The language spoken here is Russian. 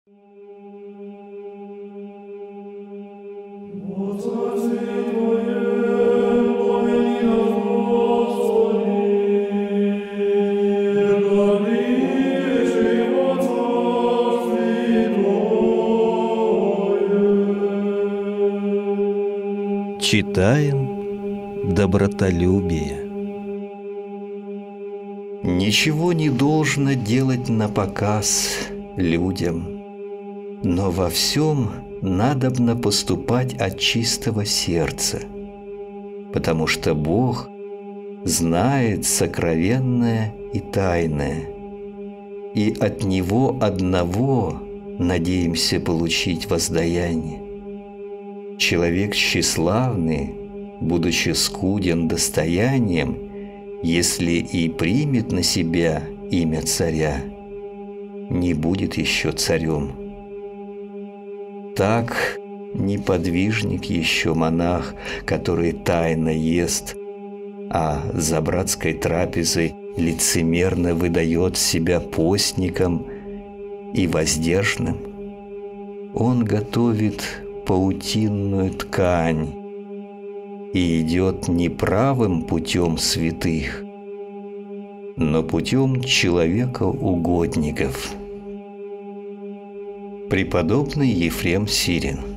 Читаем добротолюбие. Ничего не должно делать напоказ людям, но во всем надобно поступать от чистого сердца, потому что Бог знает сокровенное и тайное, и от Него одного надеемся получить воздаяние. Человек тщеславный, будучи скуден достоянием, если и примет на себя имя царя, не будет еще царем. Так неподвижник еще монах, который тайно ест, а за братской трапезой лицемерно выдает себя постником и воздержным. Он готовит паутинную ткань и идет не правым путем святых, но путем человека-угодников. Преподобный Ефрем Сирин.